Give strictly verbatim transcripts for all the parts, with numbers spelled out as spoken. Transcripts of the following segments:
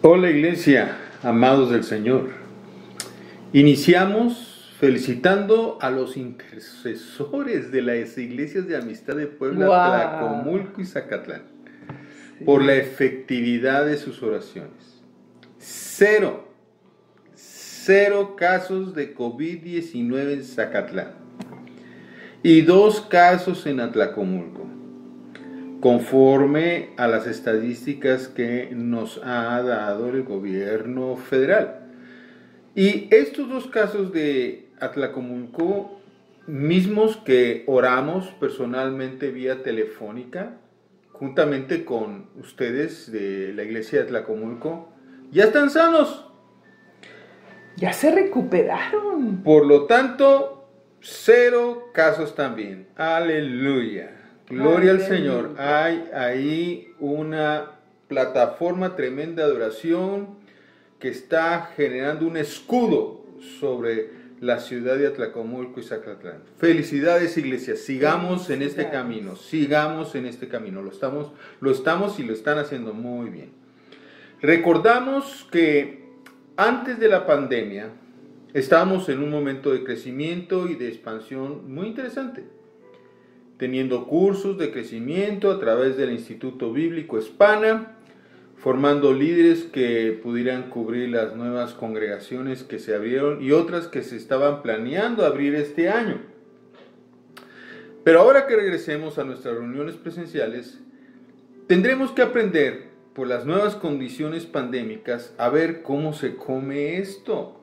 Hola Iglesia, amados del Señor. Iniciamos felicitando a los intercesores de las iglesias de Amistad de Puebla, Wow. Tlacomulco y Zacatlán, sí, por la efectividad de sus oraciones. Cero, cero casos de COVID diecinueve en Zacatlán y dos casos en Atlacomulco, conforme a las estadísticas que nos ha dado el gobierno federal. Y estos dos casos de Atlacomulco, mismos que oramos personalmente vía telefónica, juntamente con ustedes de la iglesia de Atlacomulco, ya están sanos. Ya se recuperaron. Por lo tanto, cero casos también. Aleluya. Gloria al Señor. Hay ahí una plataforma tremenda de oración que está generando un escudo sobre la ciudad de Atlacomulco y Zacatlán. Felicidades, iglesia. Sigamos en este camino. Sigamos en este camino. Lo estamos, lo estamos y lo están haciendo muy bien. Recordamos que antes de la pandemia estábamos en un momento de crecimiento y de expansión muy interesante, teniendo cursos de crecimiento a través del Instituto Bíblico Hispana, formando líderes que pudieran cubrir las nuevas congregaciones que se abrieron y otras que se estaban planeando abrir este año. Pero ahora que regresemos a nuestras reuniones presenciales, tendremos que aprender por las nuevas condiciones pandémicas a ver cómo se come esto.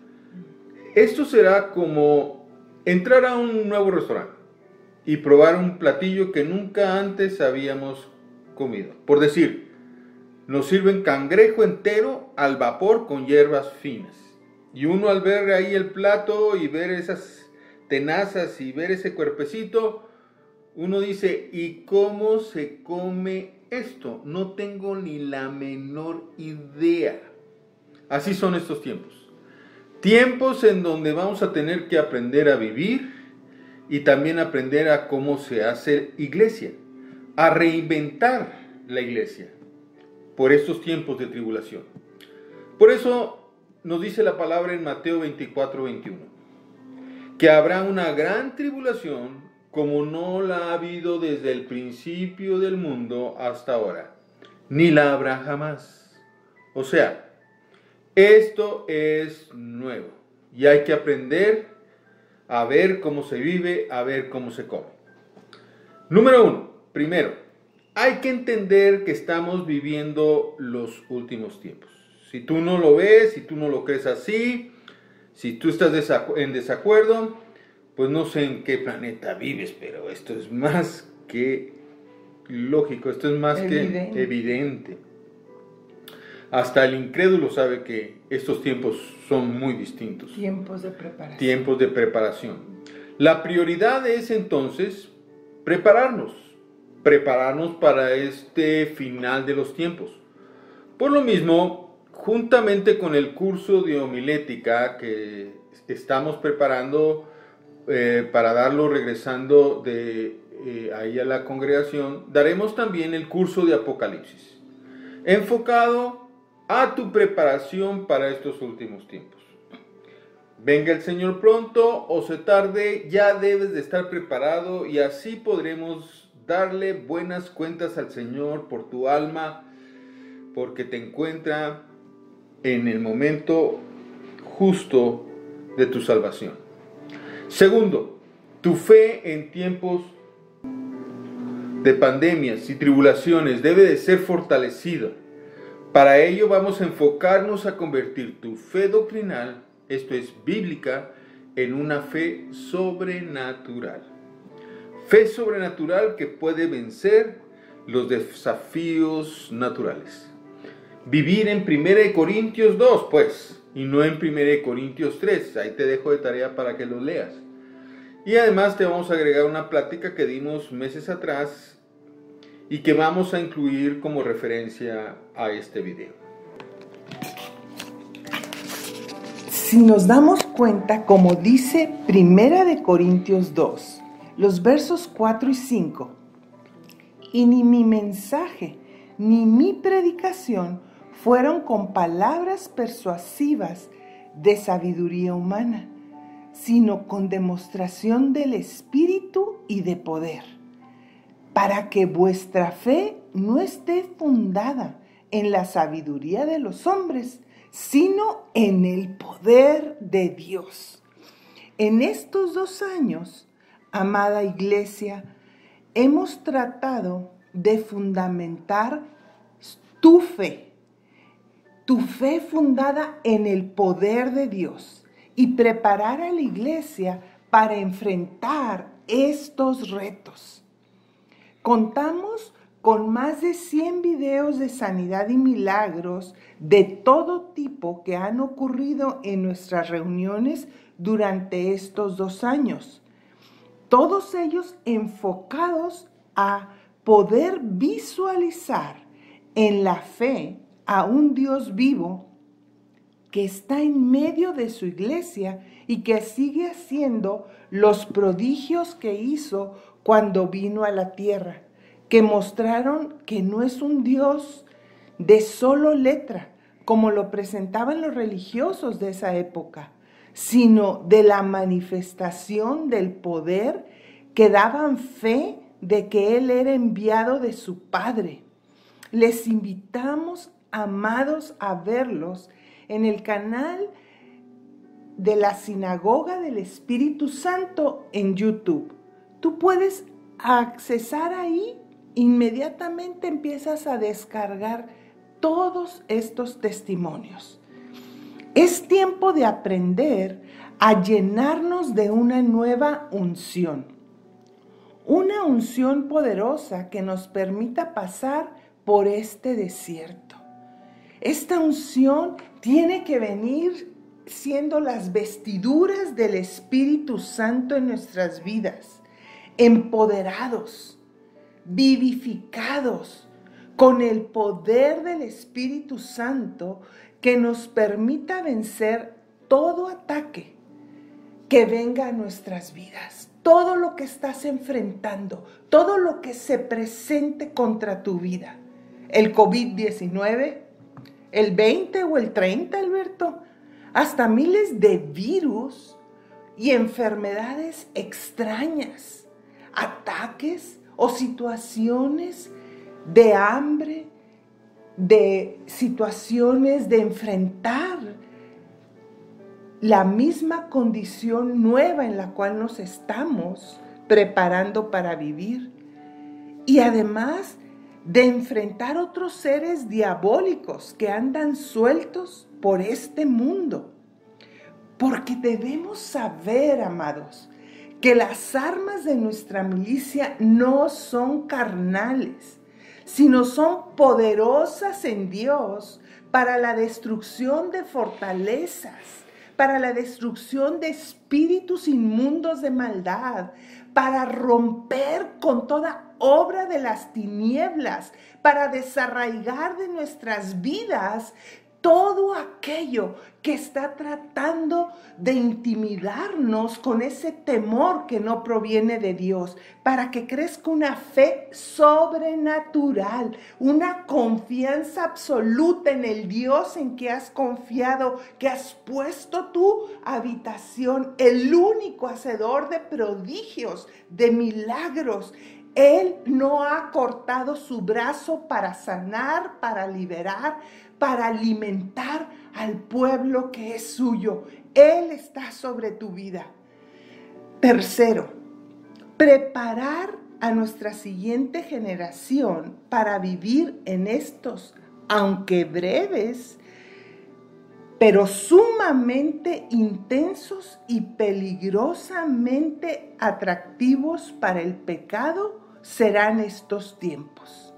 Esto será como entrar a un nuevo restaurante y probar un platillo que nunca antes habíamos comido. Por decir, nos sirven cangrejo entero al vapor con hierbas finas. Y uno al ver ahí el plato y ver esas tenazas y ver ese cuerpecito, uno dice, ¿y cómo se come esto? No tengo ni la menor idea. Así son estos tiempos. Tiempos en donde vamos a tener que aprender a vivir y también aprender a cómo se hace iglesia, a reinventar la iglesia por estos tiempos de tribulación. Por eso nos dice la palabra en Mateo veinticuatro, veintiuno, que habrá una gran tribulación como no la ha habido desde el principio del mundo hasta ahora, ni la habrá jamás. O sea, esto es nuevo y hay que aprender a ver cómo se vive, a ver cómo se come. Número uno, primero, hay que entender que estamos viviendo los últimos tiempos. Si tú no lo ves, si tú no lo crees así, si tú estás en desacuerdo, pues no sé en qué planeta vives, pero esto es más que lógico, esto es más evidente. que evidente. Hasta el incrédulo sabe que estos tiempos son muy distintos. Tiempos de preparación. Tiempos de preparación. La prioridad es entonces prepararnos. Prepararnos para este final de los tiempos. Por lo mismo, juntamente con el curso de homilética que estamos preparando eh, para darlo regresando de eh, ahí a la congregación, daremos también el curso de Apocalipsis, enfocado a tu preparación para estos últimos tiempos. Venga el Señor pronto o se tarde, ya debes de estar preparado y así podremos darle buenas cuentas al Señor por tu alma, porque te encuentra en el momento justo de tu salvación. Segundo, tu fe en tiempos de pandemias y tribulaciones debe de ser fortalecida. Para ello vamos a enfocarnos a convertir tu fe doctrinal, esto es bíblica, en una fe sobrenatural. Fe sobrenatural que puede vencer los desafíos naturales. Vivir en primera de Corintios dos, pues, y no en primera de Corintios tres. Ahí te dejo de tarea para que lo leas. Y además te vamos a agregar una plática que dimos meses atrás y que vamos a incluir como referencia a este video. Si nos damos cuenta, como dice primera de Corintios dos, los versos cuatro y cinco, y ni mi mensaje ni mi predicación fueron con palabras persuasivas de sabiduría humana, sino con demostración del Espíritu y de poder, para que vuestra fe no esté fundada en la sabiduría de los hombres, sino en el poder de Dios. En estos dos años, amada iglesia, hemos tratado de fundamentar tu fe, tu fe fundada en el poder de Dios, y preparar a la iglesia para enfrentar estos retos. Contamos con más de cien videos de sanidad y milagros de todo tipo que han ocurrido en nuestras reuniones durante estos dos años. Todos ellos enfocados a poder visualizar en la fe a un Dios vivo que está en medio de su iglesia y que sigue haciendo los prodigios que hizo cuando vino a la tierra, que mostraron que no es un Dios de solo letra, como lo presentaban los religiosos de esa época, sino de la manifestación del poder que daban fe de que Él era enviado de su Padre. Les invitamos, amados, a verlos en el canal de la Sinagoga del Espíritu Santo en YouTube. Tú puedes accesar ahí, inmediatamente empiezas a descargar todos estos testimonios. Es tiempo de aprender a llenarnos de una nueva unción. Una unción poderosa que nos permita pasar por este desierto. Esta unción tiene que venir siendo las vestiduras del Espíritu Santo en nuestras vidas, empoderados, vivificados con el poder del Espíritu Santo que nos permita vencer todo ataque que venga a nuestras vidas, todo lo que estás enfrentando, todo lo que se presente contra tu vida. El COVID diecinueve, el veinte o el treinta, Alberto, hasta miles de virus y enfermedades extrañas, ataques o situaciones de hambre, de situaciones de enfrentar la misma condición nueva en la cual nos estamos preparando para vivir. Y además de enfrentar otros seres diabólicos que andan sueltos por este mundo. Porque debemos saber, amados, que las armas de nuestra milicia no son carnales, sino son poderosas en Dios para la destrucción de fortalezas, para la destrucción de espíritus inmundos de maldad, para romper con toda obra de las tinieblas, para desarraigar de nuestras vidas todo aquello que está tratando de intimidarnos con ese temor que no proviene de Dios, para que crezca una fe sobrenatural, una confianza absoluta en el Dios en que has confiado, que has puesto tu habitación, el único hacedor de prodigios, de milagros. Él no ha cortado su brazo para sanar, para liberar, para alimentar al pueblo que es suyo. Él está sobre tu vida. Tercero, preparar a nuestra siguiente generación para vivir en estos, aunque breves, pero sumamente intensos y peligrosamente atractivos para el pecado, serán estos tiempos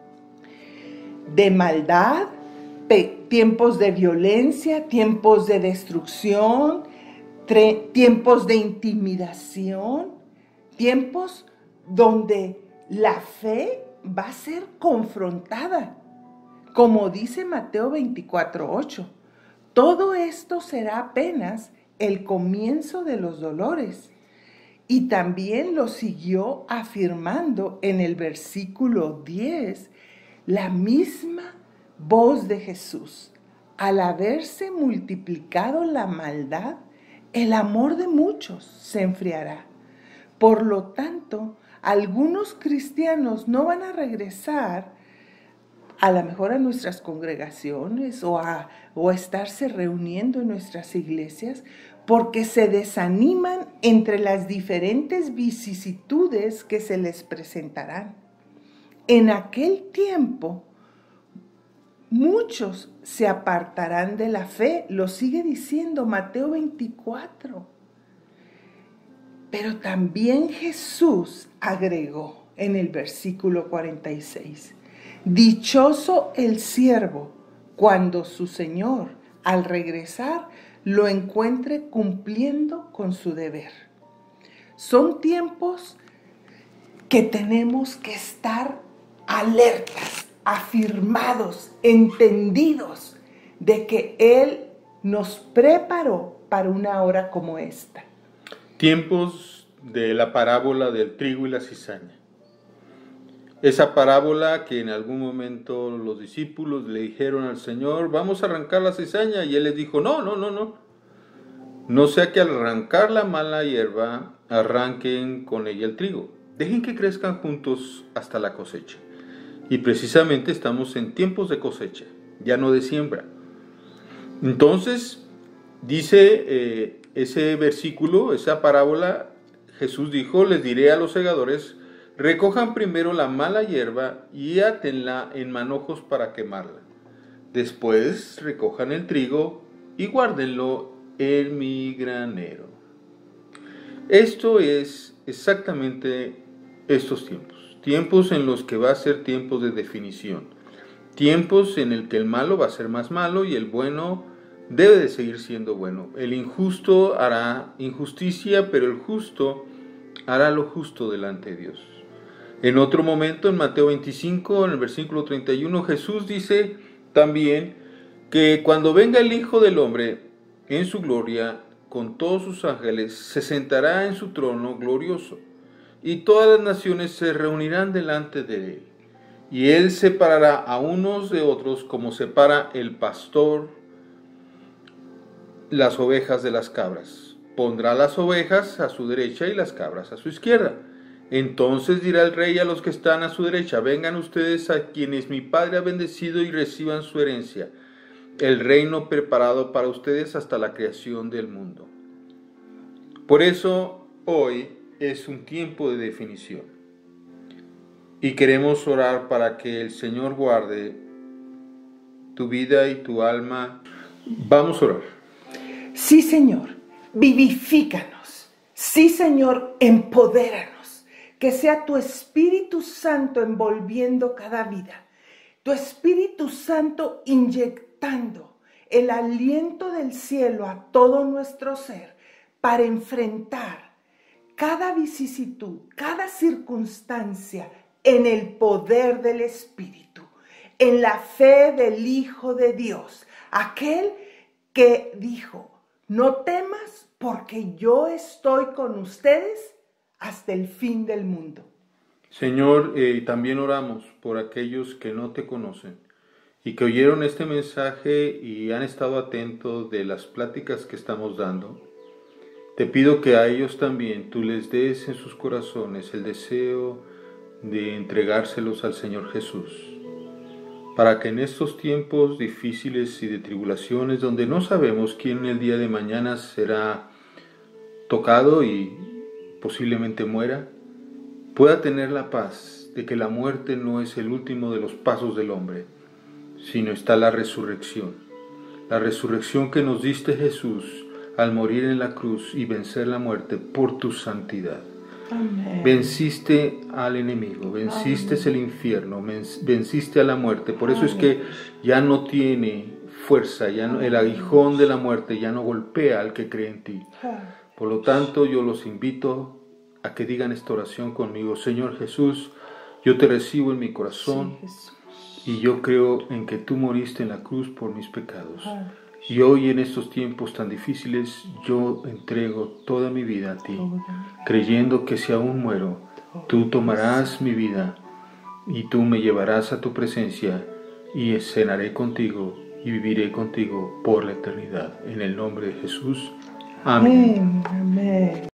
de maldad, tiempos de violencia, tiempos de destrucción, tiempos de intimidación, tiempos donde la fe va a ser confrontada, como dice Mateo veinticuatro ocho. Todo esto será apenas el comienzo de los dolores. Y también lo siguió afirmando en el versículo diez, la misma voz de Jesús. Al haberse multiplicado la maldad, el amor de muchos se enfriará. Por lo tanto, algunos cristianos no van a regresar a lo mejor a nuestras congregaciones o a, o a estarse reuniendo en nuestras iglesias porque se desaniman entre las diferentes vicisitudes que se les presentarán. En aquel tiempo, muchos se apartarán de la fe, lo sigue diciendo Mateo veinticuatro. Pero también Jesús agregó en el versículo cuarenta y seis, dichoso el siervo cuando su Señor, al regresar, lo encuentre cumpliendo con su deber. Son tiempos que tenemos que estar alertas, afirmados, entendidos de que Él nos preparó para una hora como esta. Tiempos de la parábola del trigo y la cizaña. Esa parábola que en algún momento los discípulos le dijeron al Señor, vamos a arrancar la cizaña, y Él les dijo, no, no, no, no. No sea que al arrancar la mala hierba, arranquen con ella el trigo. Dejen que crezcan juntos hasta la cosecha. Y precisamente estamos en tiempos de cosecha, ya no de siembra. Entonces, dice eh, ese versículo, esa parábola, Jesús dijo, les diré a los segadores, recojan primero la mala hierba y átenla en manojos para quemarla. Después recojan el trigo y guárdenlo en mi granero. Esto es exactamente estos tiempos. Tiempos en los que va a ser tiempos de definición. Tiempos en el que el malo va a ser más malo y el bueno debe de seguir siendo bueno. El injusto hará injusticia, pero el justo hará lo justo delante de Dios. En otro momento, en Mateo veinticinco, en el versículo treinta y uno, Jesús dice también que cuando venga el Hijo del Hombre en su gloria, con todos sus ángeles, se sentará en su trono glorioso, y todas las naciones se reunirán delante de él. Y él separará a unos de otros como separa el pastor las ovejas de las cabras. Pondrá las ovejas a su derecha y las cabras a su izquierda. Entonces dirá el rey a los que están a su derecha, vengan ustedes a quienes mi Padre ha bendecido y reciban su herencia, el reino preparado para ustedes hasta la creación del mundo. Por eso hoy es un tiempo de definición. Y queremos orar para que el Señor guarde tu vida y tu alma. Vamos a orar. Sí, Señor, vivifícanos. Sí, Señor, empodéranos. Que sea tu Espíritu Santo envolviendo cada vida. Tu Espíritu Santo inyectando el aliento del cielo a todo nuestro ser para enfrentar cada vicisitud, cada circunstancia en el poder del Espíritu, en la fe del Hijo de Dios, aquel que dijo, no temas porque yo estoy con ustedes hasta el fin del mundo. Señor, eh, también oramos por aquellos que no te conocen y que oyeron este mensaje y han estado atentos de las pláticas que estamos dando. Te pido que a ellos también tú les des en sus corazones el deseo de entregárselos al Señor Jesús, para que en estos tiempos difíciles y de tribulaciones, donde no sabemos quién el día de mañana será tocado y posiblemente muera, pueda tener la paz de que la muerte no es el último de los pasos del hombre, sino está la resurrección. La resurrección que nos diste, Jesús, al morir en la cruz y vencer la muerte por tu santidad. Amén. Venciste al enemigo, venciste Amén. El infierno, venciste a la muerte. Por eso Amén. Es que ya no tiene fuerza, ya no, el aguijón de la muerte ya no golpea al que cree en ti. Por lo tanto, yo los invito a que digan esta oración conmigo. Señor Jesús, yo te recibo en mi corazón sí, y yo creo en que tú moriste en la cruz por mis pecados. Ah. Y hoy en estos tiempos tan difíciles yo entrego toda mi vida a ti, creyendo que si aún muero, tú tomarás mi vida y tú me llevarás a tu presencia y cenaré contigo y viviré contigo por la eternidad. En el nombre de Jesús. Amén. Amén. Amén.